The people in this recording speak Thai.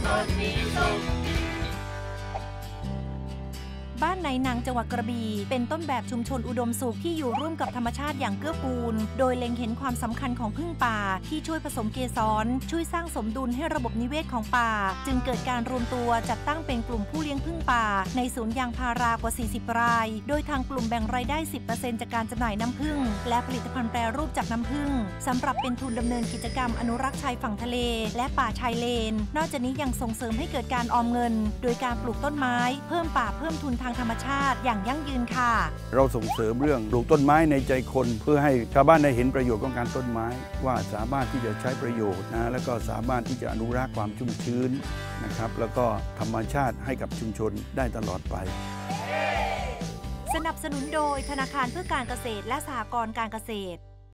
นมีสุขบ้านในหนังจังหวัดกระบี่เป็นต้นแบบชุมชนอุดมสุขที่อยู่ร่วมกับธรรมชาติอย่างเกื้อกูลโดยเล็งเห็นความสำคัญของผึ้งป่าที่ช่วยผสมเกสรช่วยสร้างสมดุลให้ระบบนิเวศของป่าจึงเกิดการรวมตัวจัดตั้งเป็นกลุ่มผู้เลี้ยงผึ้งป่าในสวนยางพารากว่า40รายโดยทางกลุ่มแบ่งรายได้ 10% จากการจำหน่ายน้ำผึ้งและผลิตภัณฑ์แปรรูปจากน้ำผึ้งสำหรับเป็นทุนดำเนินกิจกรรมอนุรักษ์ชายฝั่งทะเลและป่าชายเลนนอกจากนี้ยังส่งเสริมให้เกิดการออมเงินโดยการปลูกต้นไม้เพิ่มป่าเพิ่มทุนทางธรรมชาติอย่างยั่งยืนค่ะเราส่งเสริมเรื่องปลูกต้นไม้ในใจคนเพื่อให้ชาวบ้านได้เห็นประโยชน์ของการต้นไม้ว่าสามารถที่จะใช้ประโยชน์นะแล้วก็สามารถที่จะอนุรักษ์ความชุ่มชื้นนะครับแล้วก็ธรรมชาติให้กับชุมชนได้ตลอดไปสนับสนุนโดยธนาคารเพื่อการเกษตรและสหกรณ์การเกษตร